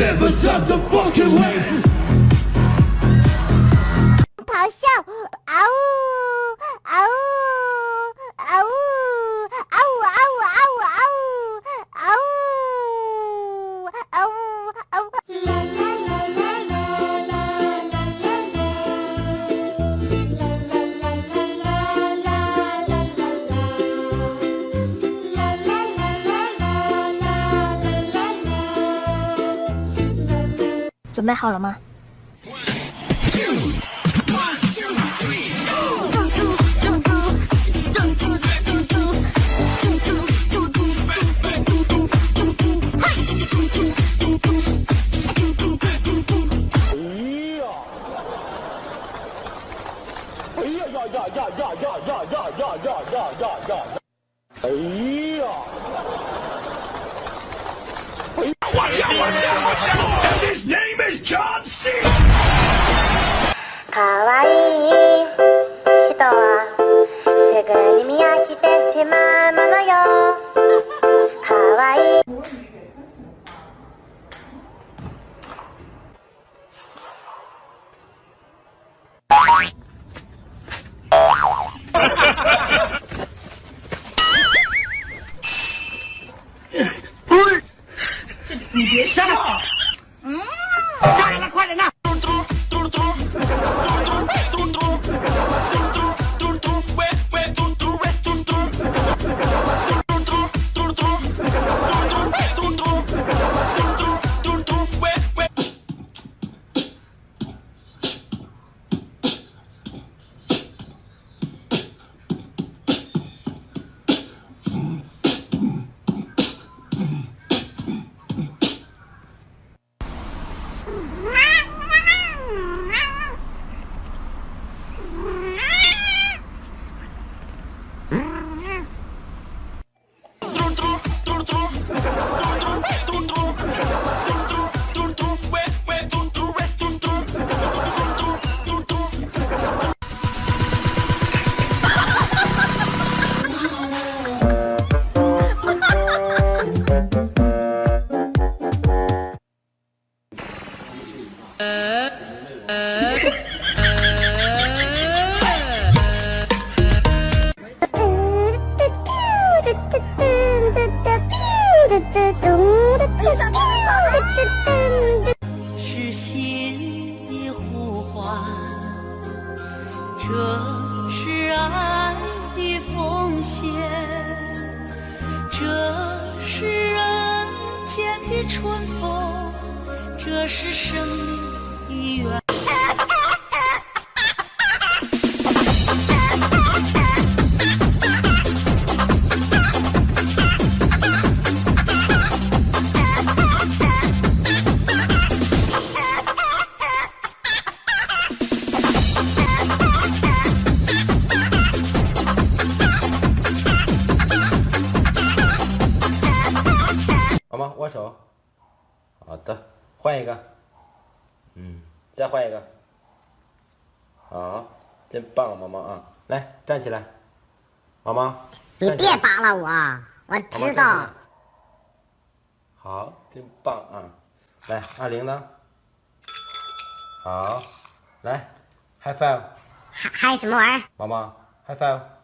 never stop the fucking wave. 咆哮，嗷呜，嗷呜，嗷呜，嗷呜，嗷呜，嗷呜，嗷呜，嗷呜，嗷呜，嗷呜。准备好了吗？ And his name is John C. かわいい人はすぐに見飽きてしまうものよ。かわいい。 你别笑，下来了，快点呐！ 是心的呼唤，这是爱的奉献，这是人间的春风，这是生命的缘。 好吗？握手。好的，换一个。再换一个。好，真棒，毛毛啊！来，站起来。毛毛。 你别扒拉我，我知道。 好，真棒啊！来，20呢？好，来 ，high five。 嗨什么玩意儿？ 毛毛 ，high five。